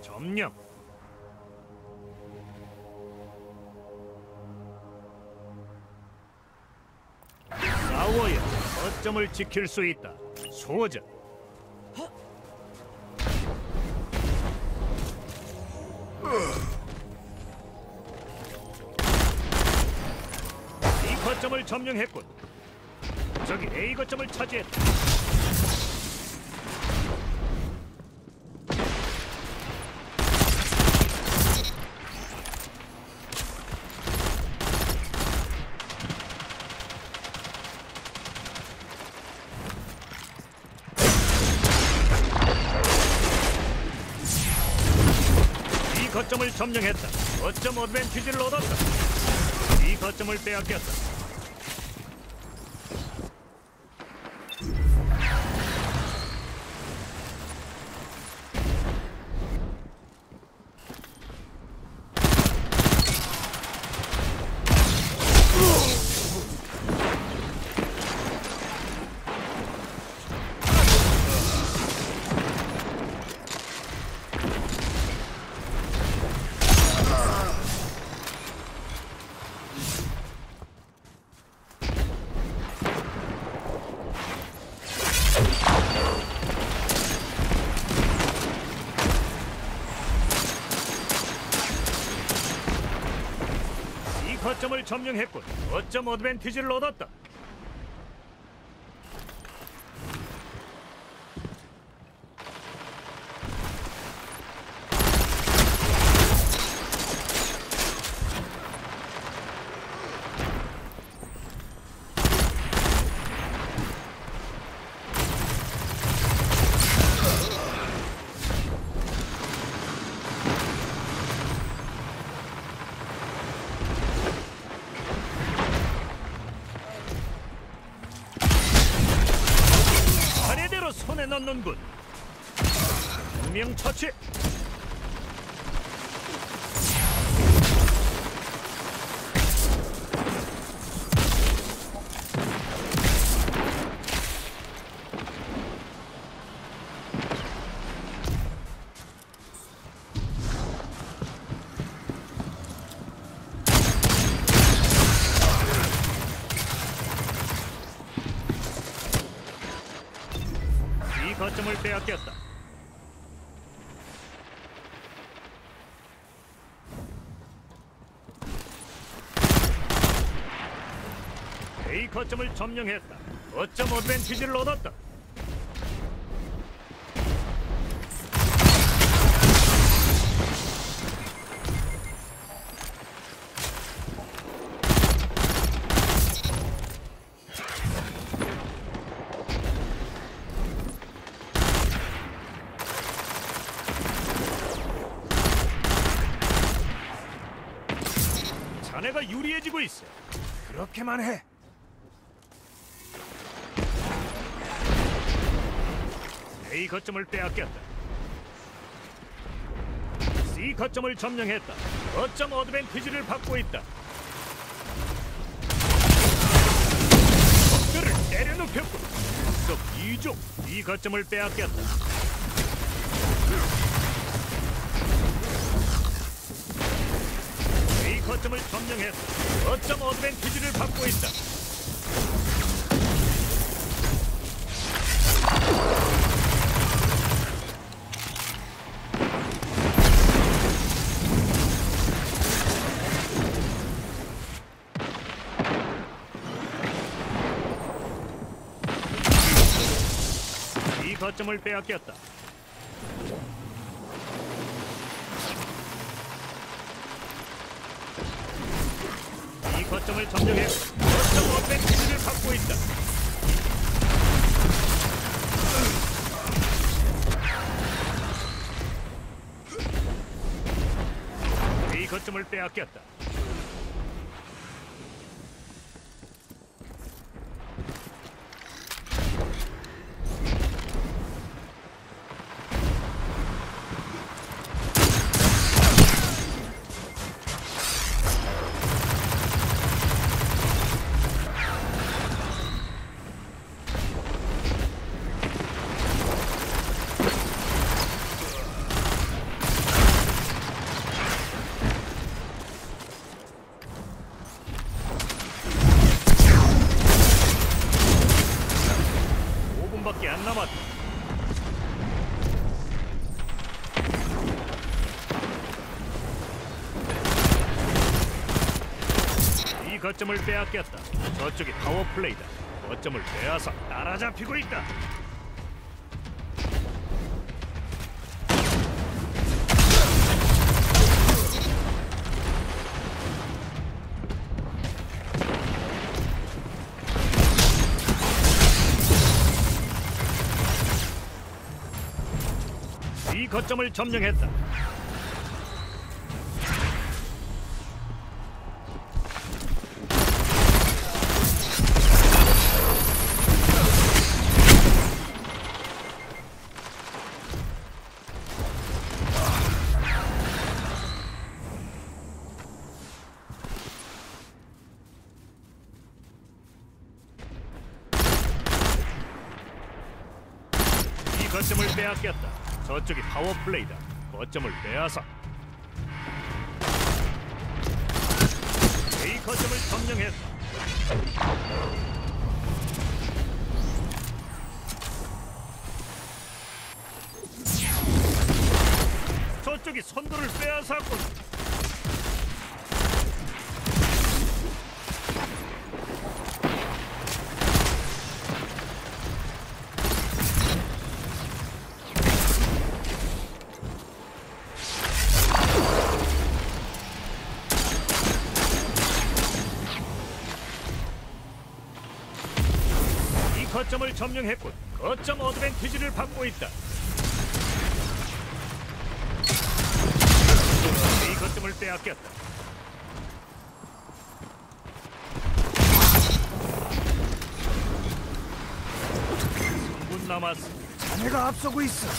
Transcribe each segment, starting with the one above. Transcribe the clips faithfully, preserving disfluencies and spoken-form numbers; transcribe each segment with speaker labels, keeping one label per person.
Speaker 1: 점령. 싸워야 거점을 지킬 수 있다. 소전. 이 거점을 점령했군. 저기 A 거점을 차지했다. 이 거점을 점령했다. 거점 어드밴티지를 얻었다. 이 거점을 빼앗겼다. 거점을 점령했군. 거점 어드밴티지를 얻었다. 손에 넣는군. 두명 처치. 거점을 빼앗겼다. A 거점을 점령했다. 거점 어드밴티지를 얻었다. 자네가 유리해지고 있어. 그렇게만 해. A 거점을 빼앗겼다. C 거점을 점령했다. 거점 어드밴티지를 받고 있다. 적들을 때려눕혔고 속 이종 B 거점을 빼앗겼다. A 거점을 점령했다. 거점 어드밴티지를 받고 있다. 이 거점을 빼앗겼다. 이 거점을 점령해 거점 어드밴티지를 받고 있다. 이 거점을 빼앗겼다. 이 거점을 빼앗겼다. 저쪽이 파워 플레이다. 거점을 빼앗아 따라잡히고 있다. 이 거점을 점령했다. 이 거점을 빼앗겼다. 저쪽이 파워 플레이다. 거점을 빼앗아 이 거점을 점령했다. 저쪽이 선두를 빼앗았군. 거점을 점령했군. 거점 어드밴티지를 받고 있다. 이 거점을 빼앗겼다. 삼 분 남았어.
Speaker 2: 자네가 앞서고 있어.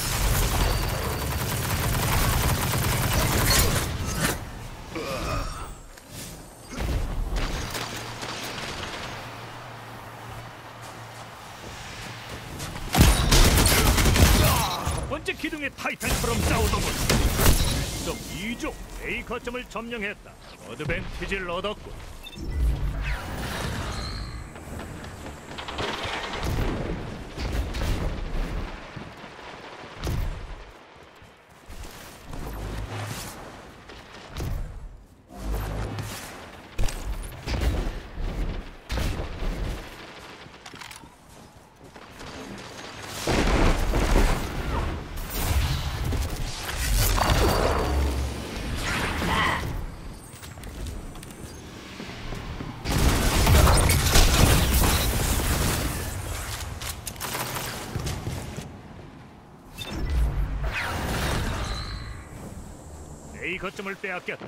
Speaker 1: 번째 기둥의 타이탄처럼 싸우더군. 점 이 조 A 거점을 점령했다. 어드밴티지를 얻었군. A 거점을 빼앗겼다.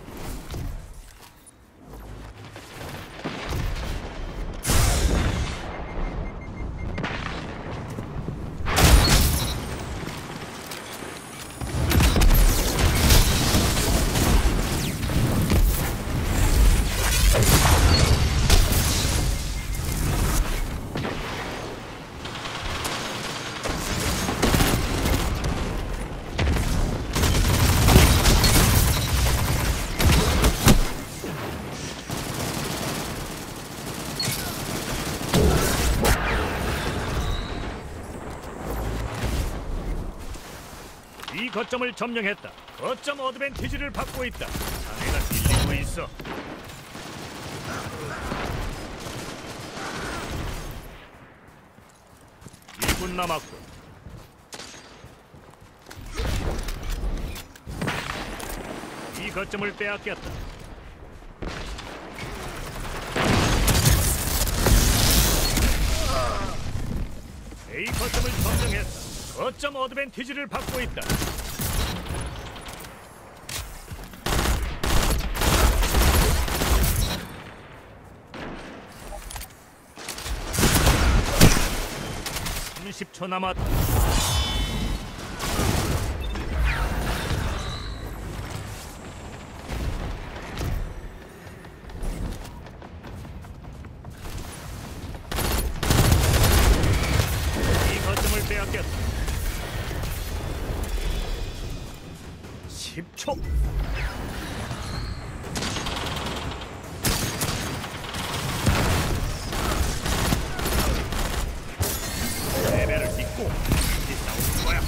Speaker 1: 이 거점을 점령했다. 거점 어드밴티지를 받고 있다. 자네가 밀리고 있어. 일 분 남았고. 이 거점을 빼앗겼다. A 거점을 점령했다. 거점 어드밴티지를 받고 있다. 삼십 초 남았다. 이 거점을 빼앗겼다. 십 초. 레벨을 딛고 다시 싸우는 거야.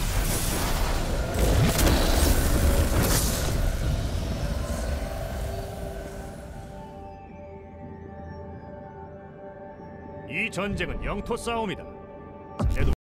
Speaker 1: 이 전쟁은 영토 싸움이다.